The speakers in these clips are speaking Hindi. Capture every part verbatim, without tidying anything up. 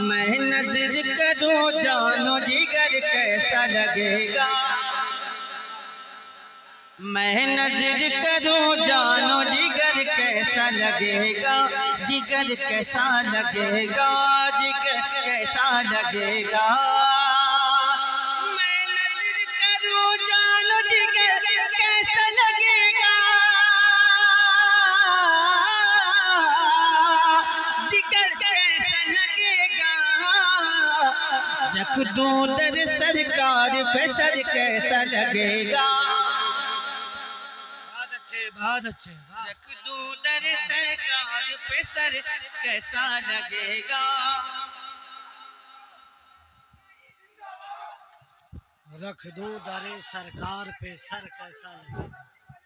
मैं नजर करूं जानो जिगर कैसा लगेगा, मैं नजर करूं जानो जिगर कैसा लगेगा, जिगर कैसा लगेगा, जिगर कैसा लगेगा। मैं नजर करूं जानो जिगर कैसा लगेगा, जिगर कैसा लगेगा। रख दूं दर सरकार पे सर कैसा लगेगा, बहुत अच्छे। रख दूं दर सरकार पे सर कैसा लगेगा। रख दूं दर सरकार पे सर कैसा लगेगा।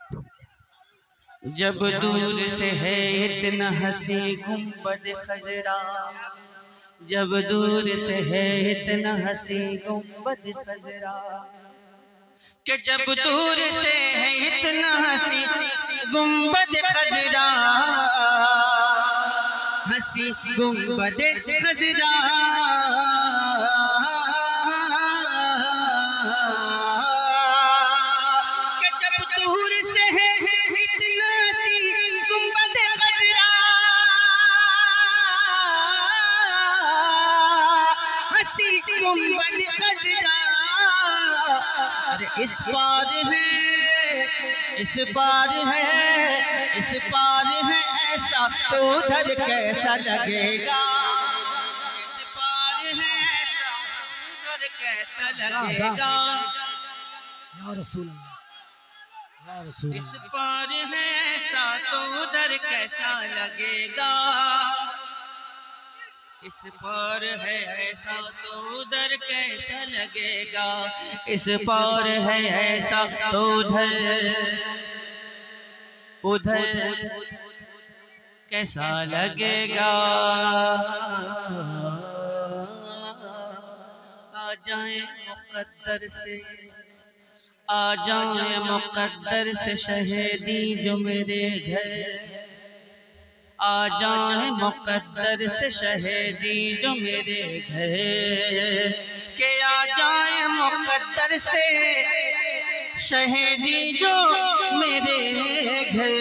जब दूर से है इतना हंसी गुंबद खजरा, जब दूर से है इतना हंसी गुंबद खजरा, कि जब दूर से है इतना हंसी गुंबद खजरा, हंसी गुंबद खजरा। कि जब दूर से है इतना हंसी गुंबद खजरा, हंसी गुंबद खजरा। अरे इस पार है, इस पार है, इस पार है ऐसा तो उधर कैसा लगेगा, इस पार है ऐसा उधर कैसा लगेगा। या रसूल अल्लाह, या रसूल इस पार है ऐसा तो उधर कैसा लगेगा, इस पार है ऐसा तो उधर कैसा लगेगा, इस पार है ऐसा तो उधर उधर कैसा लगेगा। आ जाए मुक़द्दर से, आ जाए मुक़द्दर से शहीदी जो मेरे घर, आ जाए मुक़द्दर से शहीदी जो मेरे घर, के आ जाए मुक़द्दर से शहीदी जो मेरे घर,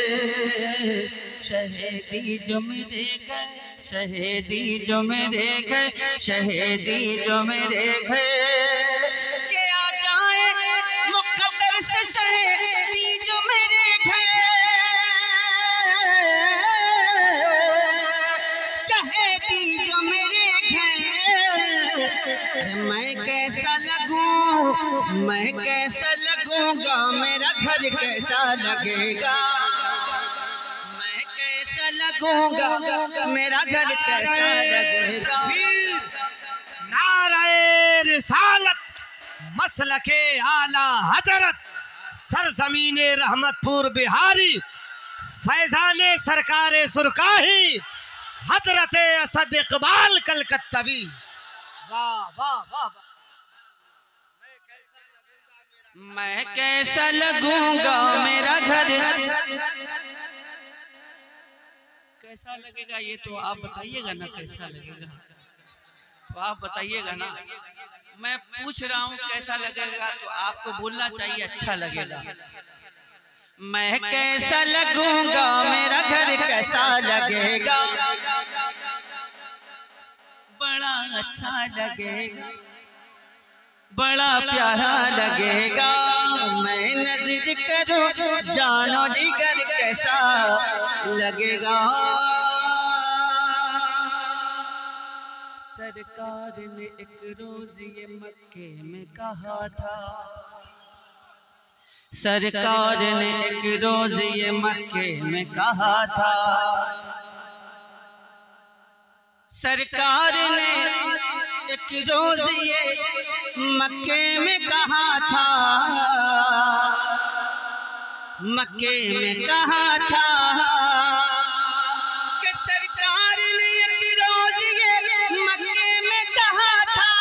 शहीदी जो मेरे घर, शहीदी जो मेरे घर, शहीदी जो मेरे घर, के आ जाए मुक़द्दर से शहीदी जो मेरे घर, शहीदी जो मेरे घर। मैं कैसा लगूं, मैं कैसा लगूंगा, मेरा घर कैसा लगेगा, मैं कैसा लगूंगा, मेरा घर कैसा लगेगा। नारे रिसालत मसलके आला हजरत सरजमीने रहमतपुर बिहारी फैजाने सरकारे सुरकाही हजरत असद इकबाल कलकत्तवी। वाह वाह वाह। मैं कैसा लगूंगा, मेरा घर कैसा लगेगा, ये तो आप बताइएगा ना कैसा लगेगा, तो आप बताइएगा ना। मैं पूछ रहा हूँ कैसा लगेगा, तो आपको बोलना चाहिए अच्छा लगेगा। मैं कैसा लगूंगा, मेरा घर कैसा लगेगा, बड़ा अच्छा लगेगा, बड़ा प्यारा लगेगा। मैं नजर करूं जानो जिगर कैसा लगेगा। सरकार ने एक रोज ये मक्के में कहा था, सरकार ने एक रोज ये मक्के में कहा था, सरकार ने एक रोज ये मक्के में कहा था, मक्के में कहा था कि सरकार ने एक रोज ये मक्के में कहा था,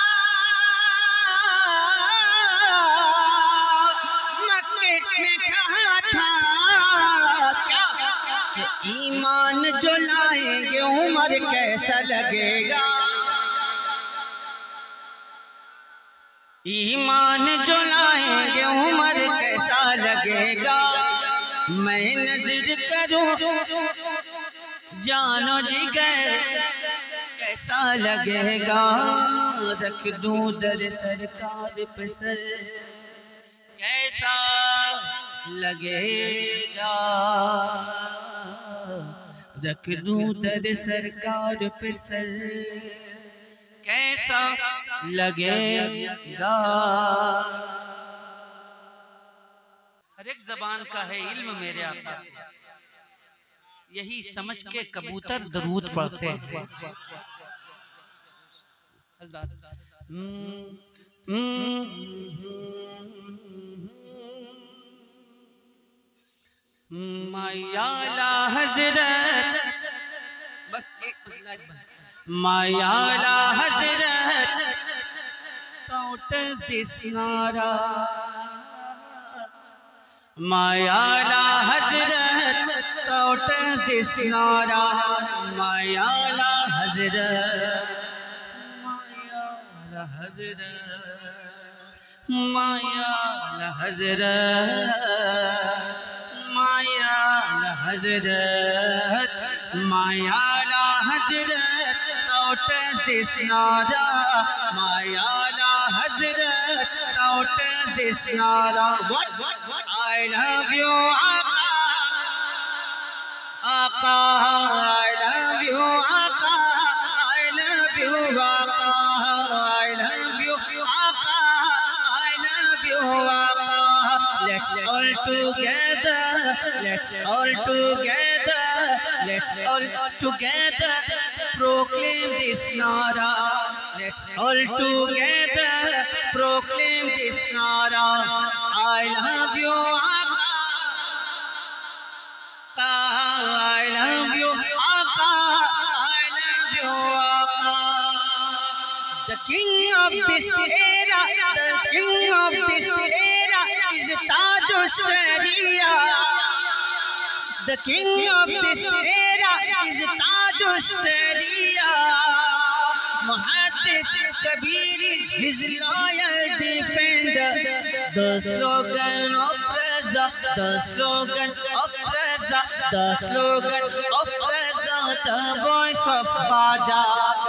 मक्के में कहा था क्या कि ईमान जो लाएंगे उमर कैसा लगेगा, ईमान जो लाएंगे उमर कैसा लगेगा, मैं नजर करूं जानो जिगर कैसा लगेगा, रख दूं दर सरकार पे सर कैसा लगेगा, रख दूं दर सरकार पे सर कैसा लगेगा। हर एक जबान का है इल्म मेरे आता, यही समझ के कबूतर दरूद पढ़ते हैं। मायाला हजरत, बस एक मायाला हजरत taught this nara, मायाला Hazrat taught this nara, मायाला Hazrat, मायाला Hazrat, मायाला Hazrat, मायाला Hazrat, मायाला Hazrat taught this nara, मायाला Hazrat taught this nara. What? I love you, Aqa, Aqa, I love you, Aqa, I love you, Aqa, I love you, Aqa, I love you, Aqa. Let's all together, let's all together, let's all together proclaim this nara. Let's all together proclaim this nara. I love you, Aqa, I love you, Aqa, I love you, Aqa. The king of this era, the king of this era is Taj al-Sharia. The king of this era is Taj al-Sharia. Muhaddith Kabir is his loyal defender. The slogan of Raza, the slogan of Raza, the slogan of Raza, the voice of Baja.